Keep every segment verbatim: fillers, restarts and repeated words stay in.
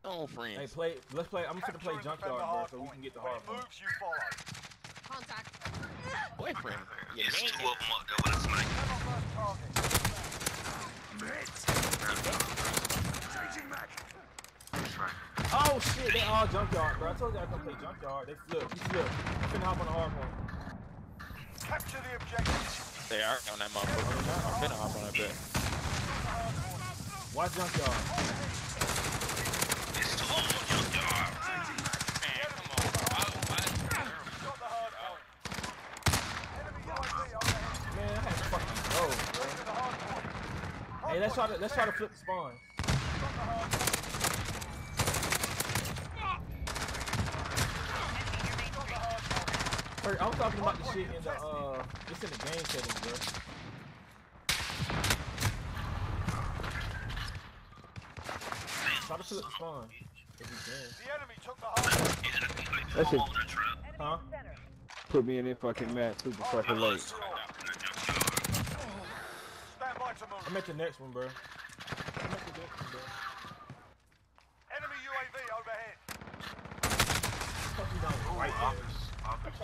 Oh, friends. Hey, play. Let's play. I'm gonna play junkyard, bro, so we can get the hard point. Moves you follow. Contact. Boyfriend. Yeah, There's man. two of them up there with a sniper. Changing back. Oh shit, they all junkyard, bro. I told you I come play junkyard. They flip. You flip. I'm finna hop on the hard point. Capture the objective. They are on that motherfucker. I'm finna hop on that bit. Watch junkyard. It's two of them junkyard. Man, come on. Why, why? Got the hard point. Enemy U A V overhead. Man, I had to fucking go, bro. To the hard point. Hey, let's try to let's try to flip the spawn. Got the hard point. I'm talking about the shit in the uh, it's in the game settings, bro. Try to flip the spawn if you can. The enemy took the hard point. That shit Huh? put me in that fucking match super fucking late. Stand by to move. I'm at the next one, bro. I'm at the next one, bro. Enemy U A V overhead. Fuck you down right there. Next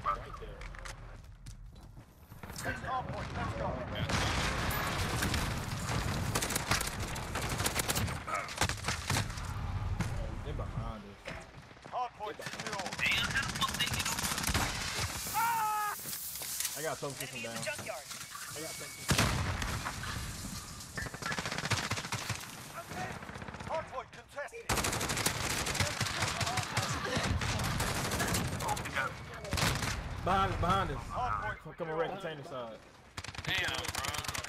hard point. Let's go. They're behind us. Hard point secure. Damn, how the fuck they get over? I got some system down. Junkyard. I got some system. Hard point contested. Behind us, behind us. Hard point Come on, red container side. Damn, bro.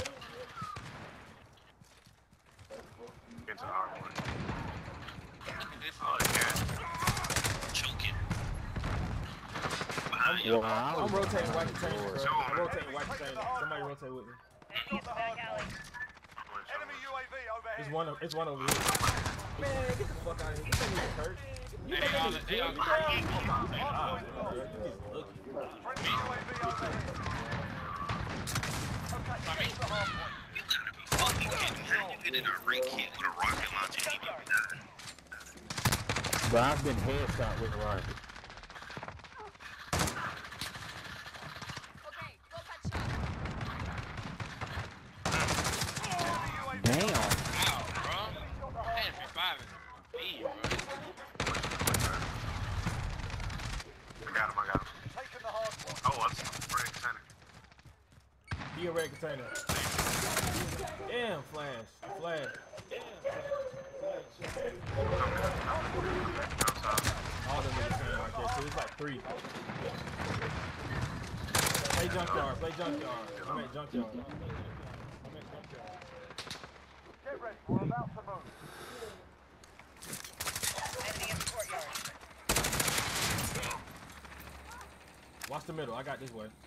Get to the hard one. Oh, yeah. Choking. Behind you. Well, I I'm was rotating white container, bro. Sure. I'm rotating white container. Somebody rotate with me. Got the hard point. Enemy U A V overhead. It's one. It's one over here. Man, get the fuck out of here. This ain't even hurt. You They think all, this is they all, good? Friendly U A V overhead. Okay, I mean- get the hard point. You gotta be fucking kidding me. How you get in a ring kit with a rocket launcher and you even die? But I've been headshot with a rocket. Okay, go catch shot. Enemy U A V Damn. wow, bro. Man, if you're five is me, bro. I got him, I got him. taking the hard point. Oh, what's red center? Be a red container. Damn, flash. Flash. All them niggas came right there, so it's like three. Play junkyard, play junkyard. I'm at junkyard. I'm at junkyard. Get ready, we're about to move. Enemy in the courtyard. Watch the middle, I got this way.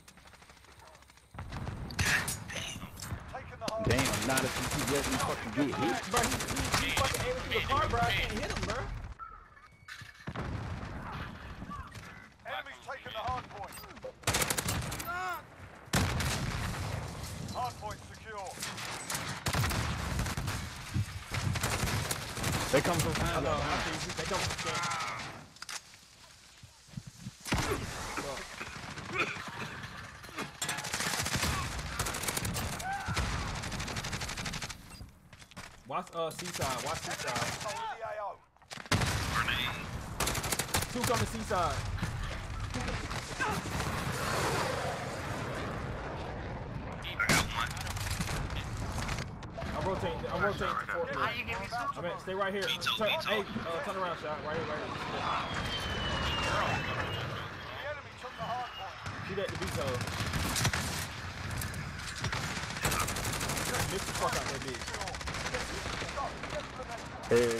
Taking the hard Damn, not if you keep letting me fucking get hit. Bro, he, he, he fucking aiming through the car, bro. I can't hit him, bro. Enemy's taking the hard point. Hard point secure. They come from I behind know, us. I see you. They come from the Watch uh seaside, watch seaside. Hold the A O. Grenade. Two coming seaside. I got one. I'm rotating, I'm rotating to fourth. How you give me some? I mean, stay right here. Me too, Turn, me too. hey, uh, turn around, shot. Right here, right here. The enemy took the hard point. Shoot at the Vito. Miss the fuck out that bitch. Hell yeah. The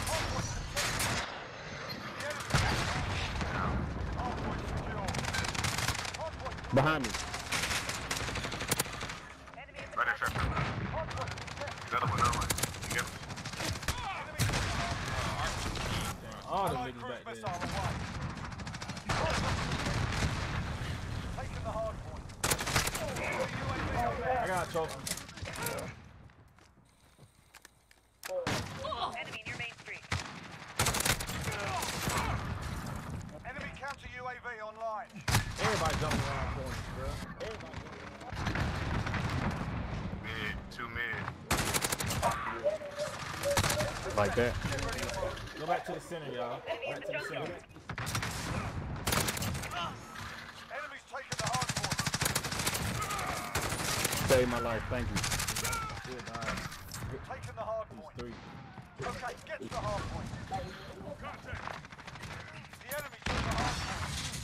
enemy. Hard point secure. Hard point. Behind me. Enemy in the Right there, Trevor. Hard point contested. Another one, another one. You get him. Enemy took the hard point. All them Allied niggas cruise back missile there. away. Hard point secured. Taking the hard point. Enemy U A V overhead. I got a trophy. Enemy near Main Street. line. Everybody jumping around corners, bro. Everybody jumping. Mid, two mid. Like that. Go back to the center, y'all. Back to the center. Enemies taking the hard point. Save my life, thank you. Good, nice. Taking the hard These point. three. Okay, get to the hard point. The enemy took the hard point.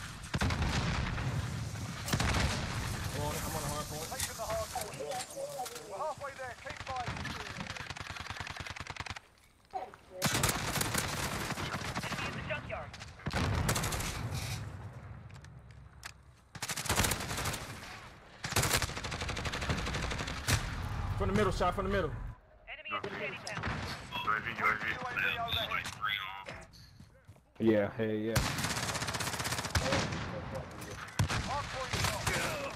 I'm on it. I'm on the hard point. Taking the hard point. We're halfway there. Keep fighting. Enemy in the junkyard. From the middle, shot from the middle. Enemy in the city town. U A V, U A V. U A V overhead. Yeah, hell yeah. Hard point locked.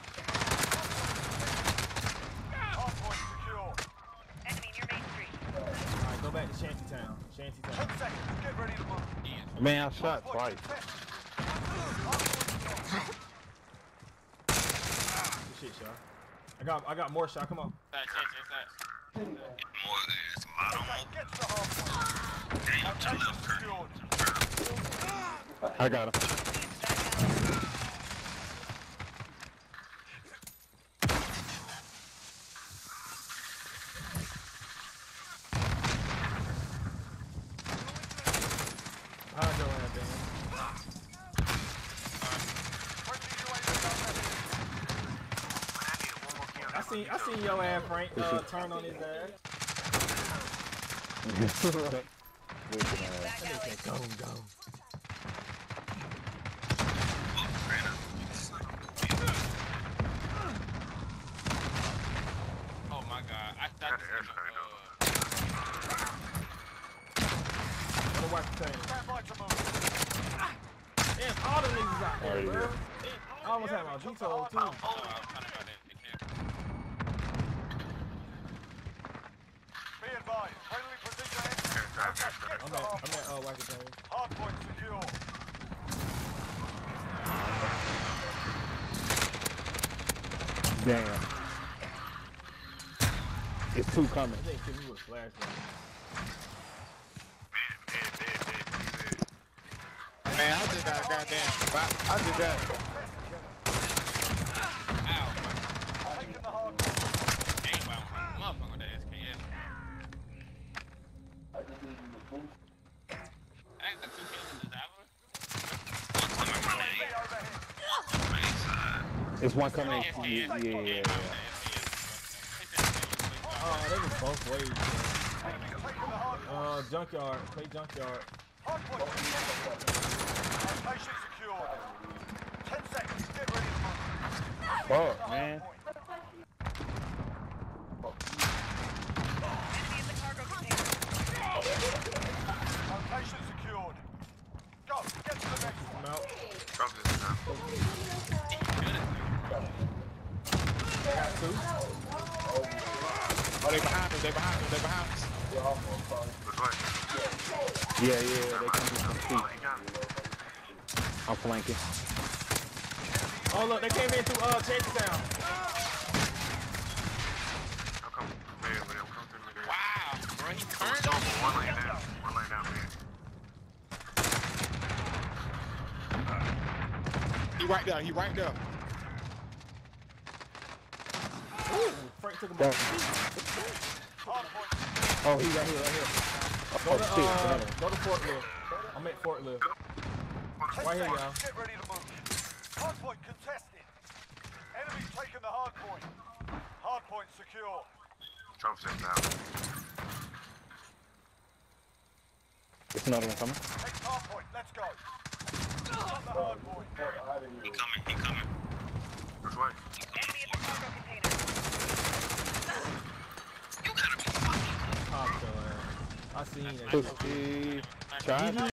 Hard point secure. Enemy near Main Street. Alright, go back to Shantytown. Shantytown. Ten seconds. Get ready to move. Man, I shot Hard point twice. contested. Hard point locked. Good shit, y'all. I got, I got more shot. Come on. Side, side, side, side. More, it's a lot of Okay, them. get to the hard point. Damn, to Location left, Kurt. secured. I got him. How's your ass, Dan? Friendly U A V overhead. I need one more kill. I seen, I seen your ass, Frank, uh, turn on his ass. Back alley. Go, go. Oh my god. I Got thought the this air was strike, uh, Gotta watch the thing. Stand by to move. Damn, all the niggas out there, Alright, bro. yeah. I almost had my veto, too. oh, I was trying to go there. Be advised. Friendly precision air. Air strike, air strike. Get to I'm the at, hard I'm at, uh, Wacky Thing. Hard point secure. Damn. It's two coming. I think kill me with a flashlight. Mid, mid, mid, mid, mid. Man, I just got a goddamn. I, I just got. Ow. Taking the hard point. Game by motherfucker with that S K S. I got two kills in this album. One coming from the Be overhead. right side. It's one coming. S K S. Yeah, yeah, Game yeah. by with that S K S. Oh, they was both ways. Enemies taking the hard point. Uh, junkyard. Play junkyard. Hard point secured. Location secured. Ten seconds. Get ready to move. Fuck, man. Enemy in the cargo container. Location secured. Go. Get to the next one. I'm out. Drop this now. Got two. Oh, they behind us. They behind us. They behind us. Which way? Yeah, yeah, they can do some Oh, feet. he got me. I'm flanking. Oh, look, they came in through, uh, Shantytown. How come mid, but he'll come through mid? Wow, bro, he turned So, on one lane down. One lane down mid. He right there. He right there. Ooh, Frank took him Down. out. Hard point. Oh, he right here, right here. Go Oh, to, shit. uh, man. go to Fort Liv. I'm at Fort Liv. Ten Right here, seconds. y'all. Get ready to move. Hard point contested. Enemies taking the hard point. Hard point secure. Trump six now. It's another one coming. Next hard point. Let's go. On the hard point. He coming, he coming. Which way? Enemy in the cargo container. You gotta be fucking. Pop your ass. I seen that. Pussy. Try.